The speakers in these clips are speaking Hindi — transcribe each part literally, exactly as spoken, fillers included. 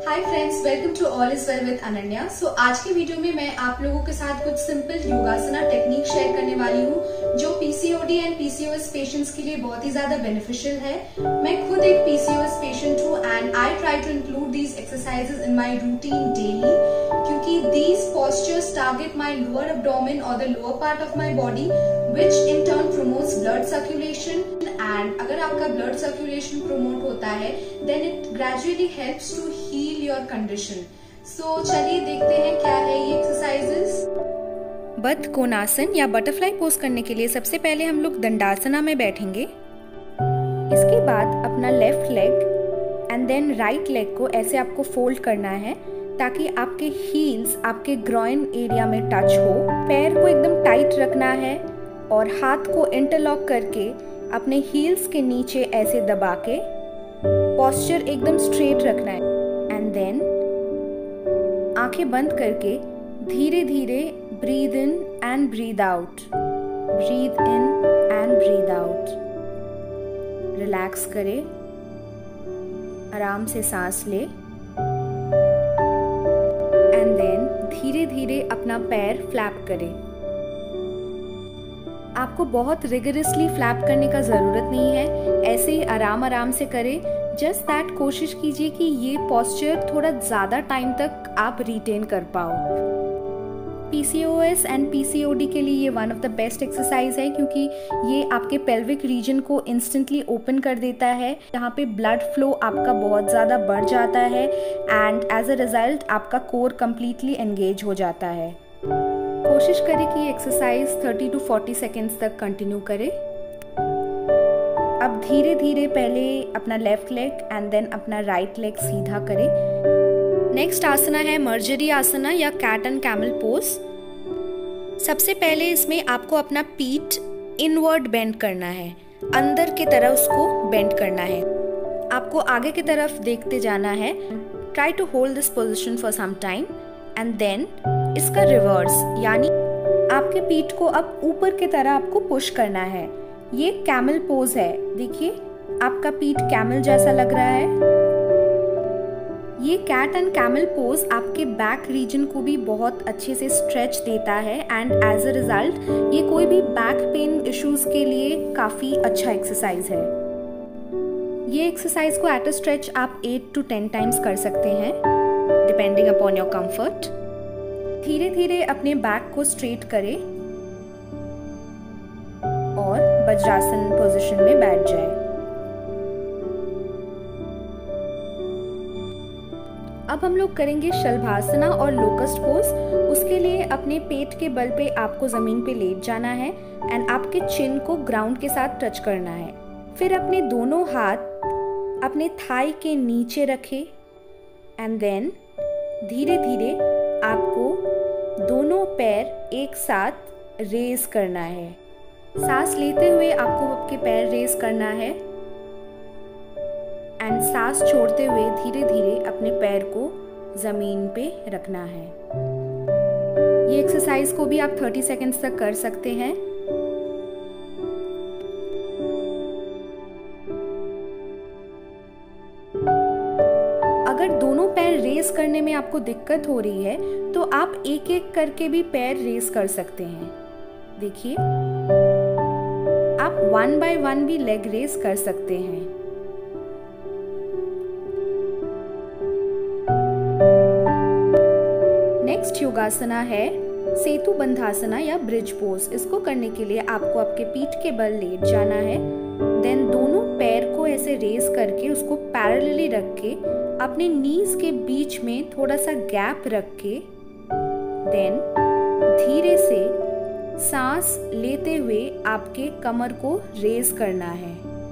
Hi friends, welcome to all is well with Ananya. So आज के वीडियो में मैं आप लोगों के साथ कुछ सिंपल योगासना टेक्निक शेयर करने वाली हूँ जो पीसीओडी एंड पीसीओएस पेशेंट्स के लिए बहुत ही ज्यादा बेनिफिशियल है। मैं खुद एक पीसीओएस पेशेंट हूँ and I try to include these exercises in my routine daily क्योंकि these postures target my lower abdomen or the lower part of my body which in turn promotes blood circulation and अगर आपका blood circulation promote होता है then it gradually helps to heal your condition. So चलिए देखते हैं क्या है ये exercises. बद्ध कोणासन या बटरफ्लाई पोज करने के लिए सबसे पहले हम लोग दंडासना में बैठेंगे। इसके बाद अपना left leg and then right leg को ऐसे आपको फोल्ड करना है ताकि आपके हील्स आपके ग्रॉइन एरिया में टच हो। पैर को एकदम टाइट रखना है और हाथ को इंटरलॉक करके अपने हील्स के नीचे ऐसे दबा के पोस्चर एकदम स्ट्रेट रखना है एंड देन आंखें बंद करके धीरे धीरे breathe in and breathe out, breathe in and breathe out. Relax करें, आराम से सांस ले एंड देन धीरे धीरे अपना पैर फ्लैप करें। आपको बहुत रिगरसली फ्लैप करने का ज़रूरत नहीं है, ऐसे ही आराम आराम से करें। जस्ट दैट कोशिश कीजिए कि ये पोस्चर थोड़ा ज़्यादा टाइम तक आप रिटेन कर पाओ। पीसीओएस एंड पीसीओडी के लिए ये one of the best exercise है क्योंकि ये आपके पेल्विक रीजन को इंस्टेंटली ओपन कर देता है। यहाँ पे ब्लड फ्लो आपका बहुत ज़्यादा बढ़ जाता है एंड एज अ रिजल्ट आपका कोर कम्प्लीटली एंगेज हो जाता है। कोशिश करें कि ये exercise thirty to forty seconds तक कंटिन्यू करें। अब धीरे धीरे पहले अपना लेफ्ट लेग एंड देन अपना राइट लेग सीधा करें। नेक्स्ट आसना है मर्जरी आसना या कैट एंड कैमल पोज। सबसे पहले इसमें आपको अपना पीठ इनवर्ड बेंड करना है, अंदर की तरह उसको बेंड करना है। आपको आगे की तरफ देखते जाना है। Try to hold this position for some time and then इसका रिवर्स यानी आपके पीठ को अब ऊपर की तरह आपको पुश करना है। ये कैमल पोज है, देखिए आपका पीठ कैमल जैसा लग रहा है। ये कैट एंड कैमल पोज आपके बैक रीजन को भी बहुत अच्छे से स्ट्रेच देता है एंड एज अ रिजल्ट ये कोई भी बैक पेन इश्यूज के लिए काफ़ी अच्छा एक्सरसाइज है। ये एक्सरसाइज को एट अ स्ट्रेच आप एट टू टेन टाइम्स कर सकते हैं डिपेंडिंग अपॉन योर कंफर्ट। धीरे धीरे अपने बैक को स्ट्रेट करें और वज्रासन पोजीशन में बैठ जाए। अब हम लोग करेंगे शलभासना और लोकस्ट पोज। उसके लिए अपने पेट के बल पे आपको जमीन पे लेट जाना है एंड आपके चिन को ग्राउंड के साथ टच करना है। फिर अपने दोनों हाथ अपने थाई के नीचे रखें एंड देन धीरे धीरे आपको दोनों पैर एक साथ रेज करना है। सांस लेते हुए आपको आपके पैर रेज करना है एंड सांस छोड़ते हुए धीरे धीरे अपने पैर को जमीन पे रखना है। ये एक्सरसाइज को भी आप थर्टी सेकेंड्स तक कर सकते हैं। अगर दोनों पैर रेस करने में आपको दिक्कत हो रही है तो आप एक एक करके भी पैर रेस कर सकते हैं। देखिए आप वन बाय वन भी लेग रेस कर सकते हैं। नेक्स्ट योगासना है सेतु बंधासना या ब्रिज पोज। इसको करने के लिए आपको आपके पीठ के बल लेट जाना है, देन दोनों पैर को ऐसे रेस करके उसको पैरेलली रख के अपने नीज के बीच में थोड़ा सा गैप रख के देन धीरे से सांस लेते हुए आपके कमर को रेज करना है।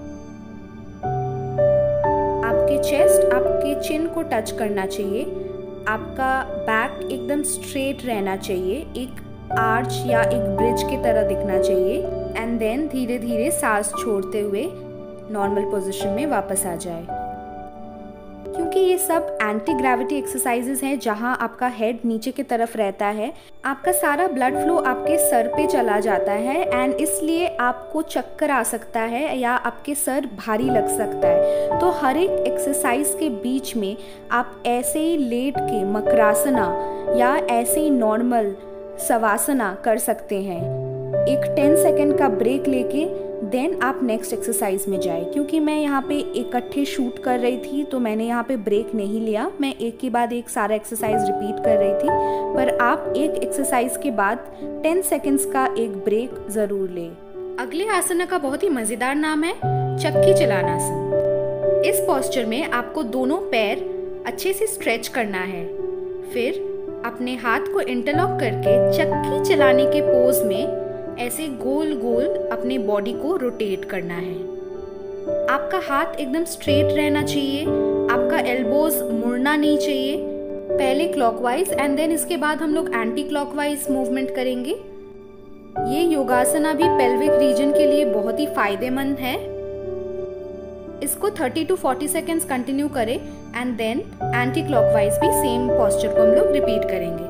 आपके चेस्ट आपके चिन को टच करना चाहिए। आपका बैक एकदम स्ट्रेट रहना चाहिए, एक आर्च या एक ब्रिज की तरह दिखना चाहिए एंड देन धीरे धीरे सांस छोड़ते हुए नॉर्मल पोजीशन में वापस आ जाए। क्योंकि ये सब एंटी ग्रेविटी एक्सरसाइजेज हैं जहां आपका हेड नीचे की तरफ रहता है, आपका सारा ब्लड फ्लो आपके सर पे चला जाता है एंड इसलिए आपको चक्कर आ सकता है या आपके सर भारी लग सकता है। तो हर एक एक्सरसाइज के बीच में आप ऐसे ही लेट के मकरासना या ऐसे ही नॉर्मल शवासना कर सकते हैं। एक टेन सेकेंड का ब्रेक लेके देन आप नेक्स्ट एक्सरसाइज में जाए। क्योंकि मैं यहाँ पे इकट्ठे शूट कर रही थी तो मैंने यहाँ पे ब्रेक नहीं लिया, मैं एक के बाद एक सारा एक्सरसाइज रिपीट कर रही थी। पर आप एक एक्सरसाइज के बाद टेन सेकेंड्स का एक ब्रेक ज़रूर लें। अगले आसना का बहुत ही मज़ेदार नाम है चक्की चलाना आसन। इस पोस्चर में आपको दोनों पैर अच्छे से स्ट्रेच करना है, फिर अपने हाथ को इंटरलॉक करके चक्की चलाने के पोज में ऐसे गोल गोल अपने बॉडी को रोटेट करना है। आपका हाथ एकदम स्ट्रेट रहना चाहिए, आपका एल्बोज मुड़ना नहीं चाहिए। पहले क्लॉकवाइज एंड देन इसके बाद हम लोग एंटी क्लॉकवाइज मूवमेंट करेंगे। ये योगासना भी पेल्विक रीजन के लिए बहुत ही फायदेमंद है। इसको thirty to forty seconds continue करें एंड देन एंटी क्लॉकवाइज भी सेम पोस्चर को हम लोग रिपीट करेंगे।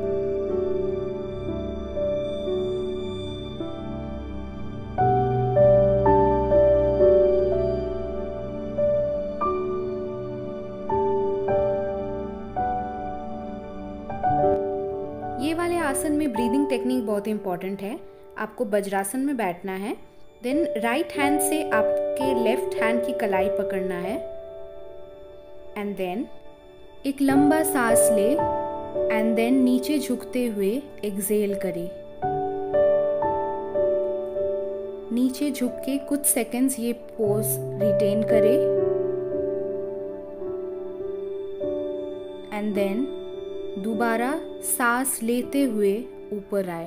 ये वाले आसन में ब्रीदिंग टेक्निक बहुत इंपॉर्टेंट है। आपको वज्रासन में बैठना है, देन राइट हैंड से आपके लेफ्ट हैंड की कलाई पकड़ना है एंड देन एक लंबा सांस ले एंड देन नीचे झुकते हुए एक्सहेल करें। नीचे झुक के कुछ सेकंड्स ये पोज रिटेन करें एंड देन दोबारा सांस लेते हुए ऊपर आए।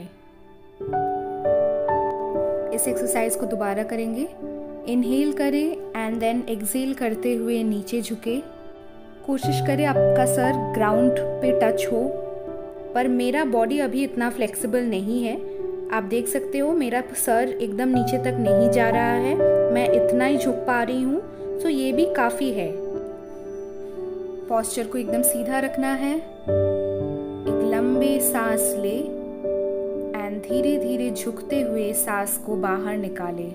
इस एक्सरसाइज को दोबारा करेंगे। इनहेल करें एंड देन एक्सहेल करते हुए नीचे झुके। कोशिश करें आपका सर ग्राउंड पे टच हो, पर मेरा बॉडी अभी इतना फ्लेक्सिबल नहीं है। आप देख सकते हो मेरा सर एकदम नीचे तक नहीं जा रहा है, मैं इतना ही झुक पा रही हूँ, तो ये भी काफ़ी है। पोस्चर को एकदम सीधा रखना है। एक लंबे सांस ले एंड धीरे धीरे झुकते हुए सांस को बाहर निकाले।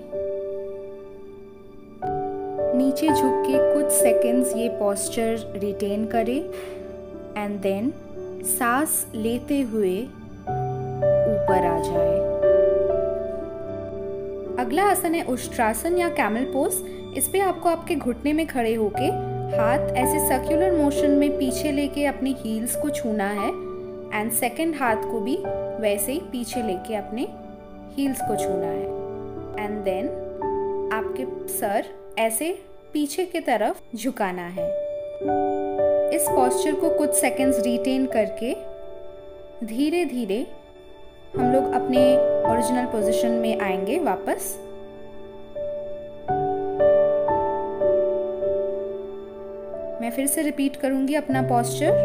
नीचे झुक के कुछ सेकंड्स ये पोस्चर रिटेन करें एंड देन सांस लेते हुए ऊपर आ जाए। अगला आसन है उष्ट्रासन या कैमल पोज। इस पे आपको आपके घुटने में खड़े होके हाथ ऐसे सर्कुलर मोशन में पीछे लेके अपनी हील्स को छूना है एंड सेकंड हाथ को भी वैसे ही पीछे लेके अपने हील्स को छूना है एंड देन आपके सर ऐसे पीछे की तरफ झुकाना है। इस पोस्चर को कुछ सेकंड्स रिटेन करके धीरे धीरे हम लोग अपने ओरिजिनल पोजीशन में आएंगे वापस। मैं फिर से रिपीट करूंगी अपना पोस्चर।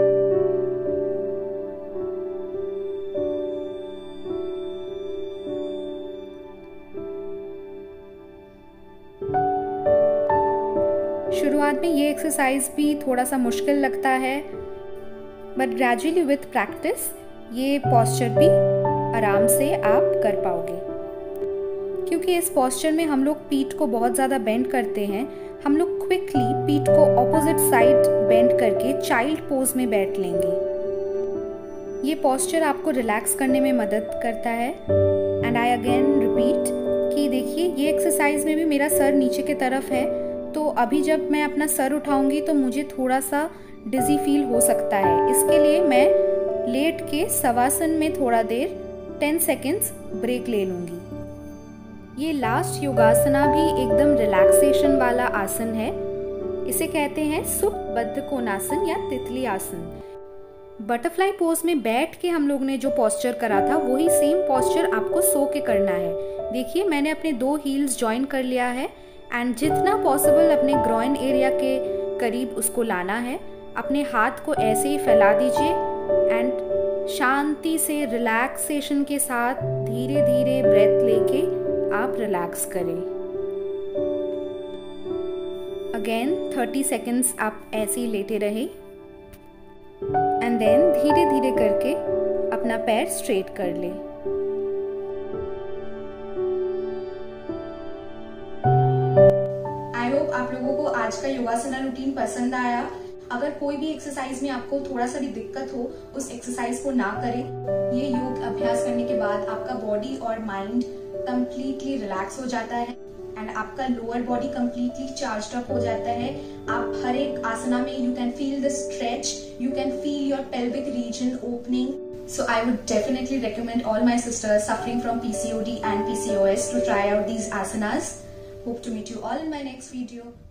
शुरुआत में ये एक्सरसाइज भी थोड़ा सा मुश्किल लगता है, बट ग्रेजुअली विथ प्रैक्टिस ये पोस्चर भी आराम से आप कर पाओगे। क्योंकि इस पोस्चर में हम लोग पीठ को बहुत ज़्यादा बेंड करते हैं, हम लोग क्विकली पीठ को ऑपोजिट साइड बेंड करके चाइल्ड पोज में बैठ लेंगे। ये पोस्चर आपको रिलैक्स करने में मदद करता है। एंड आई अगेन रिपीट कि देखिए ये एक्सरसाइज में भी मेरा सर नीचे की तरफ है, तो अभी जब मैं अपना सर उठाऊंगी तो मुझे थोड़ा सा डिजी फील हो सकता है। इसके लिए मैं लेट के शवासन में थोड़ा देर टेन सेकेंड्स ब्रेक ले लूंगी। ये लास्ट योगासना भी एकदम रिलैक्सेशन वाला आसन है। इसे कहते हैं सुप्त बद्ध कोणासन या तितली आसन। बटरफ्लाई पोज में बैठ के हम लोग ने जो पोस्चर करा था वही सेम पोस्चर आपको सो के करना है। देखिए मैंने अपने दो हील्स ज्वाइन कर लिया है एंड जितना पॉसिबल अपने ग्रॉइन एरिया के करीब उसको लाना है। अपने हाथ को ऐसे ही फैला दीजिए एंड शांति से रिलैक्सेशन के साथ धीरे धीरे ब्रेथ लेके आप रिलैक्स करें। अगेन थर्टी सेकेंड्स आप ऐसे ही लेटे रहे एंड देन धीरे धीरे करके अपना पैर स्ट्रेट कर ले। आई होप आप लोगों को आज का योगासना रूटीन पसंद आया। अगर कोई भी एक्सरसाइज में आपको थोड़ा सा भी दिक्कत हो, उस एक्सरसाइज को ना करें। ये योग अभ्यास करने के बाद आपका बॉडी और माइंड कंप्लीटली रिलैक्स हो जाता है एंड आपका lower body completely charged up हो जाता है। आप हर एक आसना में you can feel the stretch, you can feel your pelvic region opening. So I would definitely recommend all my sisters suffering from P C O D and P C O S to try out these asanas. Hope to meet you all in my next video.